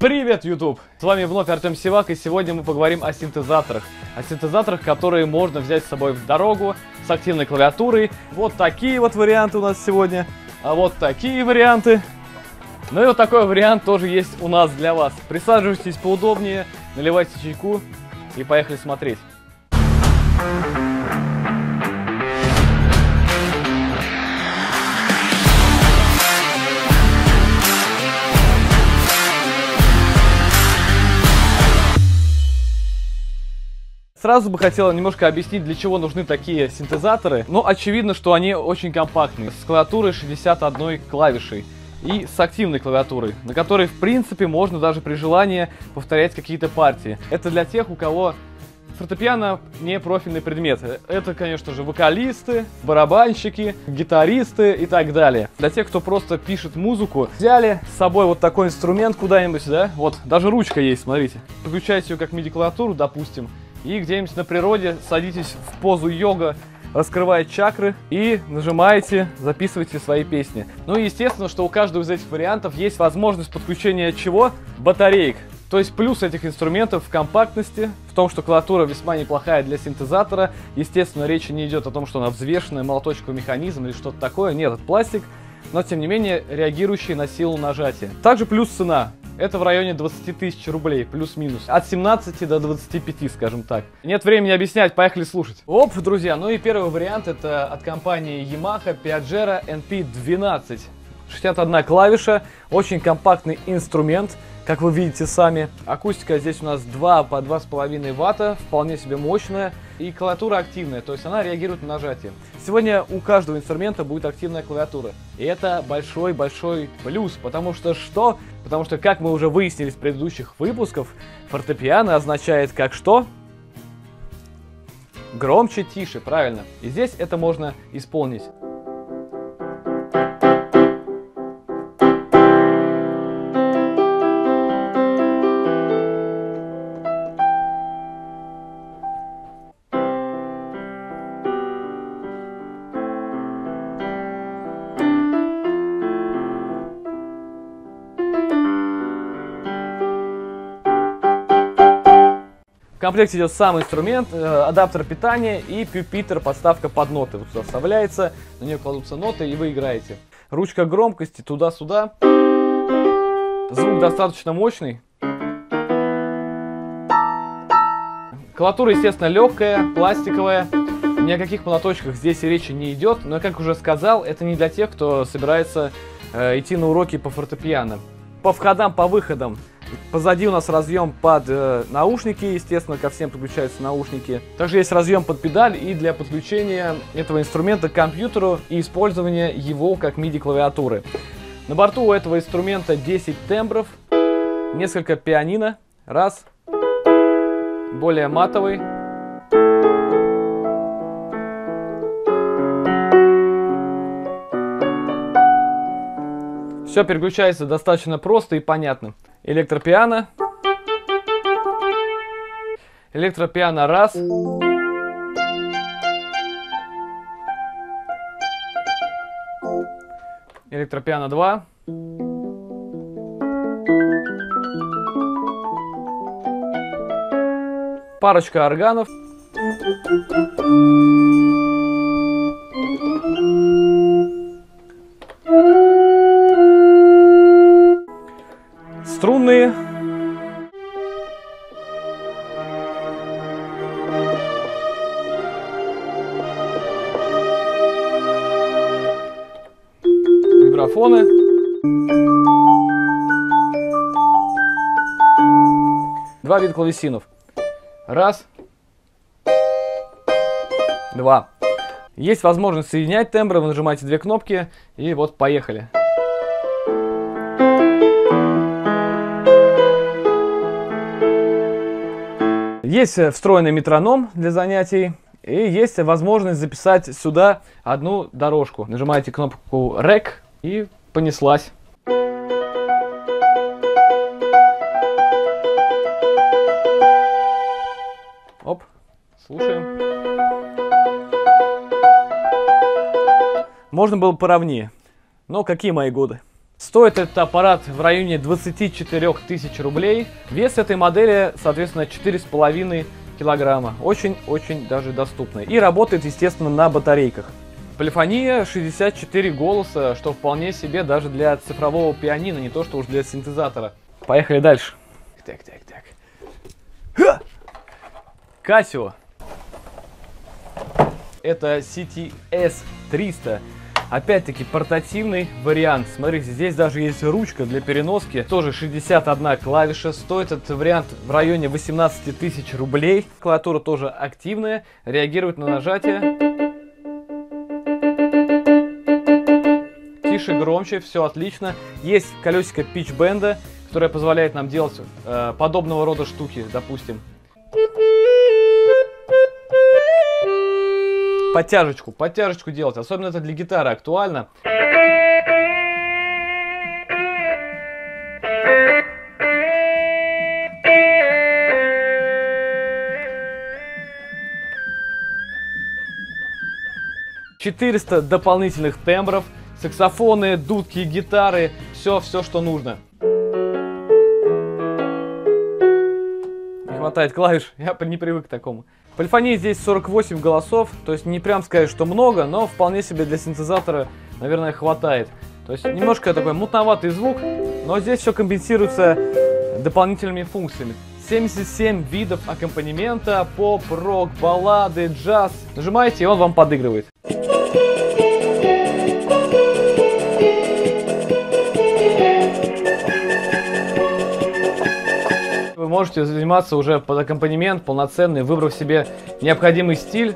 Привет, YouTube! С вами вновь Артем Сивак, и сегодня мы поговорим о синтезаторах. О синтезаторах, которые можно взять с собой в дорогу с активной клавиатурой. Вот такие вот варианты у нас сегодня, а вот такие варианты. Ну и вот такой вариант тоже есть у нас для вас. Присаживайтесь поудобнее, наливайте чайку и поехали смотреть. Сразу бы хотела немножко объяснить, для чего нужны такие синтезаторы. Но очевидно, что они очень компактные, с клавиатурой 61 клавишей и с активной клавиатурой, на которой, в принципе, можно даже при желании повторять какие-то партии. Это для тех, у кого фортепиано не профильный предмет. Это, конечно же, вокалисты, барабанщики, гитаристы и так далее. Для тех, кто просто пишет музыку, взяли с собой вот такой инструмент куда-нибудь, да? Вот, даже ручка есть, смотрите. Подключаете ее как MIDI-клавиатуру, допустим, и где-нибудь на природе садитесь в позу йога, раскрываете чакры и нажимаете, записываете свои песни. Ну и естественно, что у каждого из этих вариантов есть возможность подключения чего? Батареек. То есть плюс этих инструментов в компактности, в том, что клавиатура весьма неплохая для синтезатора. Естественно, речь не идет о том, что она взвешенная, молоточковый механизм или что-то такое. Нет, это пластик, но тем не менее реагирующий на силу нажатия. Также плюс цена. Это в районе 20 тысяч рублей, плюс-минус. От 17 до 25, скажем так. Нет времени объяснять, поехали слушать. Оп, друзья, ну и первый вариант это от компании Yamaha Piaggera NP12. 61 клавиша, очень компактный инструмент, как вы видите сами. Акустика здесь у нас 2 по 2,5 ватта, вполне себе мощная. И клавиатура активная, то есть она реагирует на нажатие. Сегодня у каждого инструмента будет активная клавиатура. И это большой-большой плюс, потому что что? Потому что, как мы уже выяснили в предыдущих выпусках, фортепиано означает как что? Громче, тише, правильно. И здесь это можно исполнить. В комплекте идет сам инструмент, адаптер питания и пюпитер, подставка под ноты. Вот сюда вставляется, на нее кладутся ноты и вы играете. Ручка громкости туда-сюда. Звук достаточно мощный. Клавиатура, естественно, легкая, пластиковая. Ни о каких молоточках здесь и речи не идет. Но, как уже сказал, это не для тех, кто собирается идти на уроки по фортепиано. По входам, по выходам. Позади у нас разъем под наушники, естественно, ко всем подключаются наушники. Также есть разъем под педаль и для подключения этого инструмента к компьютеру и использования его как MIDI-клавиатуры. На борту у этого инструмента 10 тембров, несколько пианино, раз, более матовый. Все переключается достаточно просто и понятно. Электропиано. Электропиано раз. Электропиано 2. Парочка органов. Струнные. Вибрафоны. Два вида клавесинов. Раз. Два. Есть возможность соединять тембры. Вы нажимаете две кнопки и вот поехали. Есть встроенный метроном для занятий и есть возможность записать сюда одну дорожку. Нажимаете кнопку REC и понеслась. Оп, слушаем. Можно было поровнее, но какие мои годы. Стоит этот аппарат в районе 24 тысяч рублей. Вес этой модели, соответственно, 4,5 килограмма. Очень-очень даже доступный. И работает, естественно, на батарейках. Полифония 64 голоса, что вполне себе даже для цифрового пианино, не то что уж для синтезатора. Поехали дальше. Так. Casio. Это CTS 300. Опять-таки портативный вариант. Смотрите, здесь даже есть ручка для переноски. Тоже 61 клавиша. Стоит этот вариант в районе 18 тысяч рублей. Клавиатура тоже активная. Реагирует на нажатие. Тише, громче. Все отлично. Есть колесико питч-бенда, которое позволяет нам делать подобного рода штуки, допустим. Подтяжечку делать, особенно это для гитары актуально. $400 дополнительных тембров, саксофоны, дудки, гитары, все, что нужно. Не хватает клавиш, я не привык к такому. Полифонии здесь 48 голосов, то есть не прям сказать, что много, но вполне себе для синтезатора, наверное, хватает. То есть немножко такой мутноватый звук, но здесь все компенсируется дополнительными функциями. 77 видов аккомпанемента, поп, рок, баллады, джаз. Нажимаете, и он вам подыгрывает. Вы можете заниматься уже под аккомпанемент полноценный, выбрав себе необходимый стиль.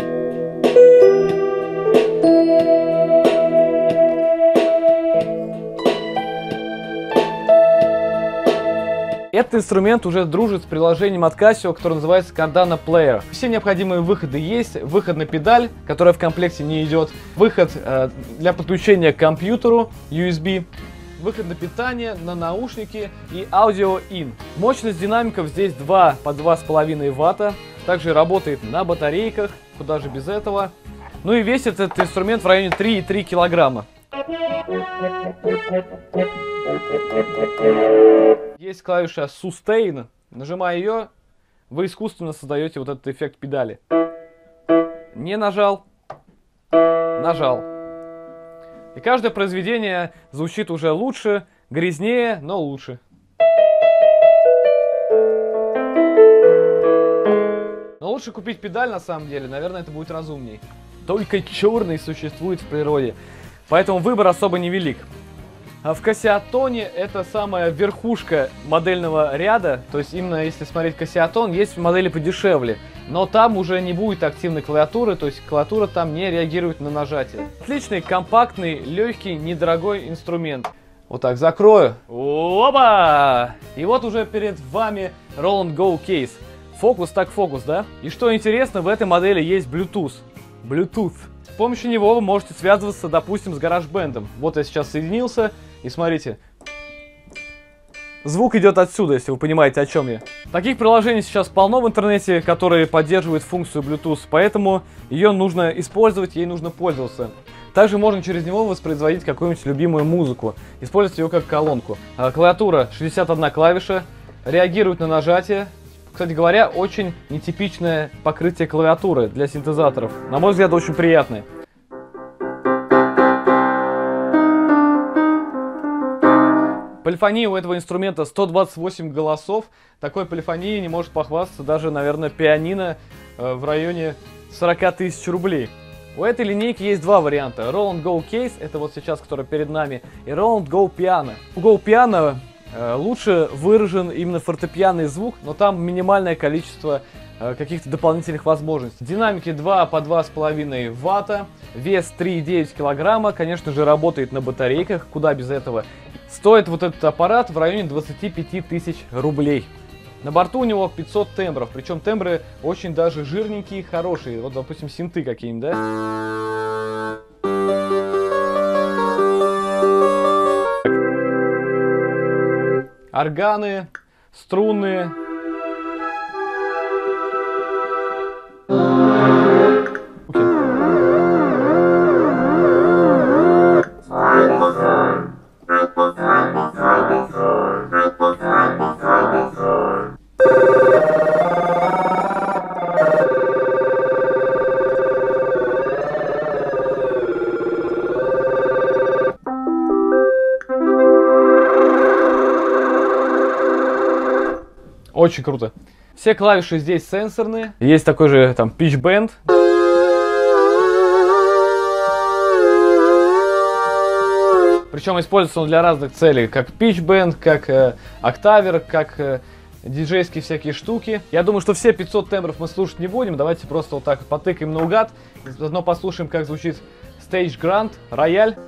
Этот инструмент уже дружит с приложением от Casio, которое называется Cardano Player. Все необходимые выходы есть. Выход на педаль, которая в комплекте не идет. Выход для подключения к компьютеру USB. Выход на питание, на наушники и аудио-ин. Мощность динамиков здесь 2 по 2,5 ватта. Также работает на батарейках, куда же без этого. Ну и весит этот инструмент в районе 3,3 килограмма. Есть клавиша Sustain. Нажимая ее, вы искусственно создаете вот этот эффект педали. Не нажал, нажал. И каждое произведение звучит уже лучше, грязнее, но лучше. Но лучше купить педаль на самом деле, наверное, это будет разумней. Только черный существует в природе, поэтому выбор особо невелик. А в Кассиатоне это самая верхушка модельного ряда, то есть именно если смотреть Кассиатон, есть модели подешевле, но там уже не будет активной клавиатуры, то есть клавиатура там не реагирует на нажатие. Отличный, компактный, легкий, недорогой инструмент. Вот так закрою. Опа! И вот уже перед вами Roland Go Case. Фокус так фокус, да? И что интересно, в этой модели есть Bluetooth. С помощью него вы можете связываться, допустим, с GarageBand. Вот я сейчас соединился, и смотрите. Звук идет отсюда, если вы понимаете, о чем я. Таких приложений сейчас полно в интернете, которые поддерживают функцию Bluetooth, поэтому ее нужно использовать, ей нужно пользоваться. Также можно через него воспроизводить какую-нибудь любимую музыку, использовать ее как колонку. Клавиатура 61 клавиша, реагирует на нажатие. Кстати говоря, очень нетипичное покрытие клавиатуры для синтезаторов. На мой взгляд, очень приятное. Полифония у этого инструмента 128 голосов. Такой полифонией не может похвастаться даже, наверное, пианино в районе 40 тысяч рублей. У этой линейки есть два варианта. Roland Go Case, это вот сейчас, который перед нами, и Roland Go Piano. У Go Piano лучше выражен именно фортепианный звук, но там минимальное количество каких-то дополнительных возможностей. Динамики 2 по 2,5 ватта, вес 3,9 килограмма, конечно же, работает на батарейках, куда без этого. Стоит вот этот аппарат в районе 25 тысяч рублей. На борту у него 500 тембров, причем тембры очень даже жирненькие, хорошие. Вот, допустим, синты какие-нибудь, да? Органы, струны. Очень круто. Все клавиши здесь сенсорные. Есть такой же там pitch bend. Причем используется он для разных целей, как pitch bend, как октавер, как диджейские всякие штуки. Я думаю, что все 500 тембров мы слушать не будем. Давайте просто вот так потыкаем наугад. Заодно послушаем, как звучит Stage Grand, рояль.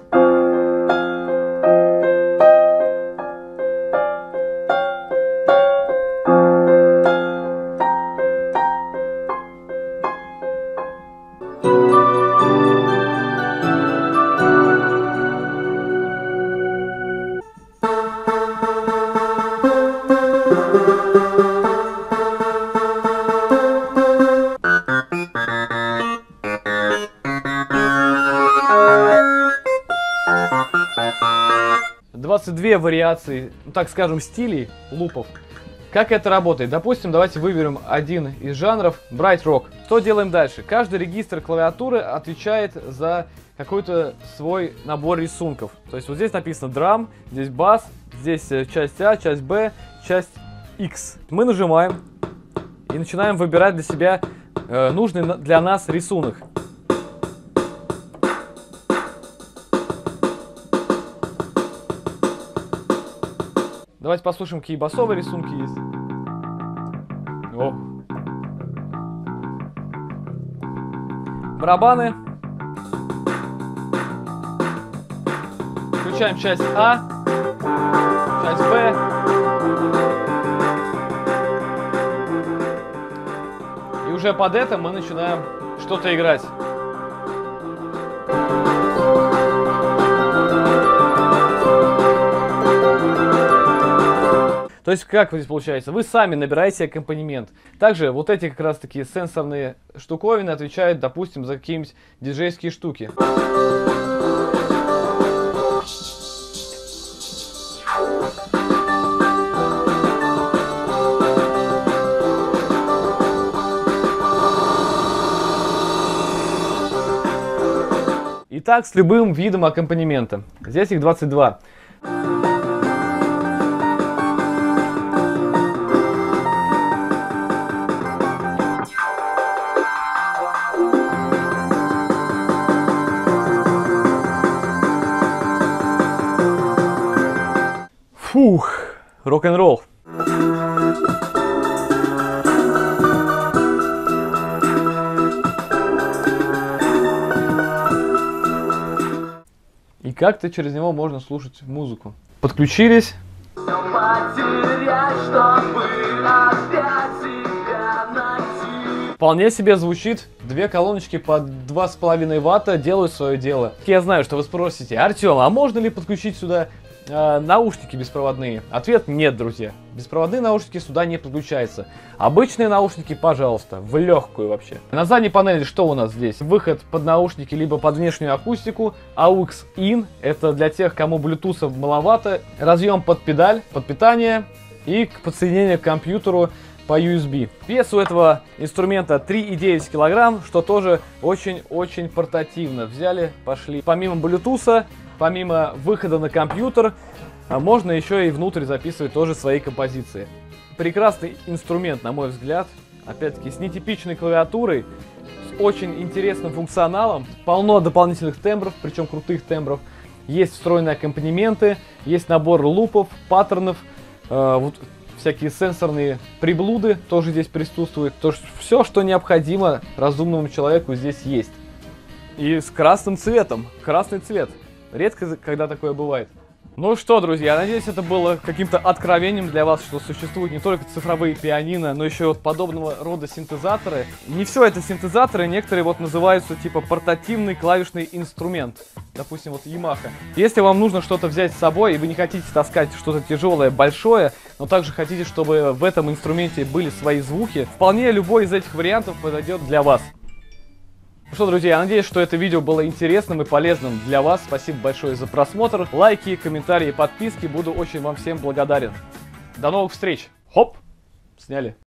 Две вариации, ну, так скажем, стилей лупов. Как это работает? Допустим, давайте выберем один из жанров Bright Rock. Что делаем дальше? Каждый регистр клавиатуры отвечает за какой-то свой набор рисунков. То есть вот здесь написано драм, здесь бас, здесь часть А, часть Б, часть X. Мы нажимаем и начинаем выбирать для себя нужный для нас рисунок. Давайте послушаем, какие басовые рисунки есть. О. Барабаны. Включаем часть А, часть Б. И уже под это мы начинаем что-то играть. То есть, как здесь получается? Вы сами набираете аккомпанемент. Также вот эти как раз таки сенсорные штуковины отвечают, допустим, за какие-нибудь диджейские штуки. И так с любым видом аккомпанемента. Здесь их 22. Фух, рок-н-ролл. И как-то через него можно слушать музыку. Подключились. Вполне себе звучит. Две колоночки по 2,5 ватта делают свое дело. Я знаю, что вы спросите: Артем, а можно ли подключить сюда наушники беспроводные? Ответ: нет, друзья. Беспроводные наушники сюда не подключаются. Обычные наушники, пожалуйста, в легкую вообще. На задней панели что у нас здесь? Выход под наушники либо под внешнюю акустику. AUX-IN, это для тех, кому Bluetooth маловато. Разъем под педаль, под питание и подсоединение к компьютеру по USB. Вес у этого инструмента 3,9 кг, что тоже очень-очень портативно. Взяли, пошли. Помимо Bluetooth, помимо выхода на компьютер, можно еще и внутрь записывать тоже свои композиции. Прекрасный инструмент, на мой взгляд. Опять-таки, с нетипичной клавиатурой, с очень интересным функционалом. Полно дополнительных тембров, причем крутых тембров. Есть встроенные аккомпанементы, есть набор лупов, паттернов, вот всякие сенсорные приблуды тоже здесь присутствуют. То есть все, что необходимо разумному человеку, здесь есть. И с красным цветом. Красный цвет. Редко, когда такое бывает. Ну что, друзья, надеюсь, это было каким-то откровением для вас, что существуют не только цифровые пианино, но еще вот подобного рода синтезаторы. Не все это синтезаторы, некоторые вот называются типа портативный клавишный инструмент. Допустим, вот Yamaha. Если вам нужно что-то взять с собой, и вы не хотите таскать что-то тяжелое, большое, но также хотите, чтобы в этом инструменте были свои звуки, вполне любой из этих вариантов подойдет для вас. Ну что, друзья, я надеюсь, что это видео было интересным и полезным для вас. Спасибо большое за просмотр. Лайки, комментарии, подписки. Буду очень вам всем благодарен. До новых встреч. Хоп! Сняли.